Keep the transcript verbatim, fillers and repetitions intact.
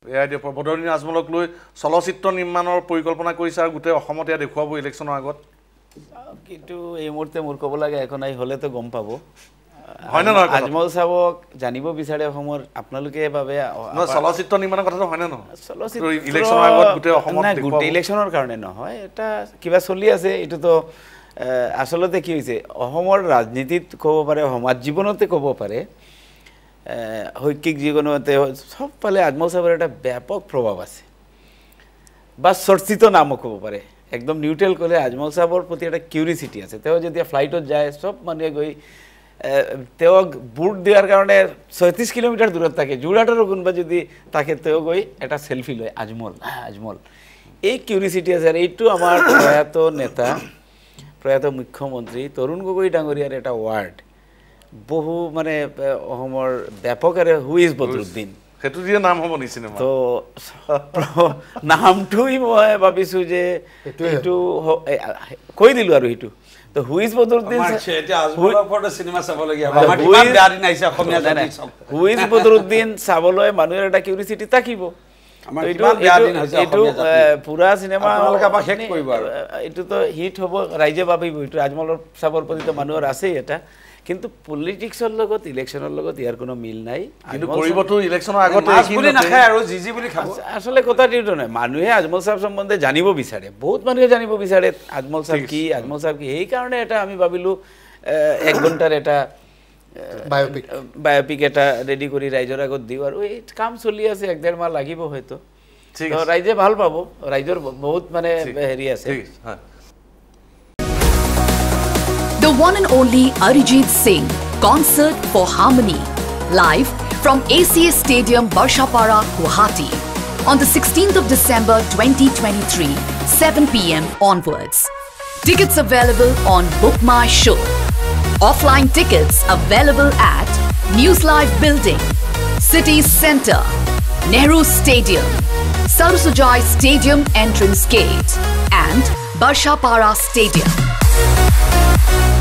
এয়া দিয়া বদৰুদ্দিন আজমলক লৈ চলচ্চিত্ৰ নিৰ্মাণৰ পৰিকল্পনা কৰিছে আৰু গোটেই অসমত এয়া দেখুৱাব ইলেকশ্যনৰ আগত কিন্তু এই মুহূৰ্তে মোৰ ক'ব লাগে একো নাই হ'লেতো গম পাব হয় না নহয় আজমল সাহেবক জানিব বিচাৰে অসমৰ আপোনালোকে বাবে চলচ্চিত্ৰ নিৰ্মাণৰ কথাটো হয় না নহয় চলচ্চিত্ৰ ইলেকশ্যনৰ আগত গোটেই অসমত দেখুৱাব গোটেই ইলেকশ্যনৰ কাৰণে নহয় এটা কিবা চলি আছে এইটোতো আসলতে কি হৈছে অসমৰ ৰাজনীতিত ক'ব পাৰে সমাজ জীৱনতে ক'ব পাৰে শৈক্ষিক জীৱনতে সবফালে আজমল সাহেবৰ এটা ব্যাপক প্ৰভাৱ আছে বা চৰ্চিত নামো ক'ব পাৰে একদম নিউট্ৰেল ক'লে আজমল সাহেবৰ প্ৰতি এটা কিউৰিচিটি আছে তেওঁ যেতিয়া ফ্লাইটত যায় সব মানুহে গৈ তেওঁক বুট দিয়াৰ কাৰণে ছয়ত্ৰিছ কিলোমিটাৰ দূৰত থাকে যোৰহাটৰ কোনোবা যদি তাকে তেওঁ গৈ এটা সেলফি লয় আজমল আজমল এই কিউৰিচিটি আছে আৰু এইটো আমাৰ প্ৰয়াত নেতা প্ৰয়াত মুখ্যমন্ত্ৰী তৰুণ গগৈ ডাঙৰীয়াৰ এটা ৱাৰ্ড বহু মানে অসমৰ ব্যাপক আৰু হু ইজ বদৰুদ্দিন সেইটো দিয়ে নাম হ'ব নি চিনেমা তো নামটোই মই ভাবিছোঁ যে এইটো কৈ দিলোঁ আৰু সেইটো তো হু ইজ বদৰুদ্দিন চিনেমা চাবলগীয়া হু ইজ বদৰুদ্দিন চাবলৈ মানুহৰ এটা কিউৰিচিটি থাকিব এইটো পুৰা চিনেমা এইটোতো হিট হ'ব ৰাইজে ভাবিব এইটো আজমল সাহেবৰ প্ৰতিটো মানুহৰ আছেই এটা কিন্তু পলিটিক্সৰ লগত ইলেকশ্যনৰ লগত ইয়াৰ কোনো মিল নাই কিন্তু কৰিবতো ইলেকশ্যনৰ আগতে বুলি নাখায় আৰু জি জি বুলি খাব আসলে কথাটো এইটো নহয় মানুহে আজমল সাহেব সম্বন্ধে জানিব বিচাৰে বহুত মানুহে জানিব বিচাৰে আজমল সাহেব কি আজমল সাহেব কি সেইকাৰণে এটা আমি ভাবিলোঁ এক ঘণ্টাৰ এটা বায়োপিক বায়োপিক এটা ৰেডি কৰি ৰাইজৰ আগত দিওঁ আৰু এই কাম চলি আছে এক ডেৰ মাহ লাগিব হয়তো ৰাইজে ভাল পাব ৰাইজৰ বহুত মানে হেৰি আছে The one and only Arijit Singh Concert for Harmony live from A C S Stadium Barshapara Guwahati on the sixteenth of December twenty twenty-three seven p m onwards. Tickets available on Book My Show. Offline tickets available at News Live Building, City Centre, Nehru Stadium, Sarusujai Stadium Entrance Gate and Barshapara Stadium.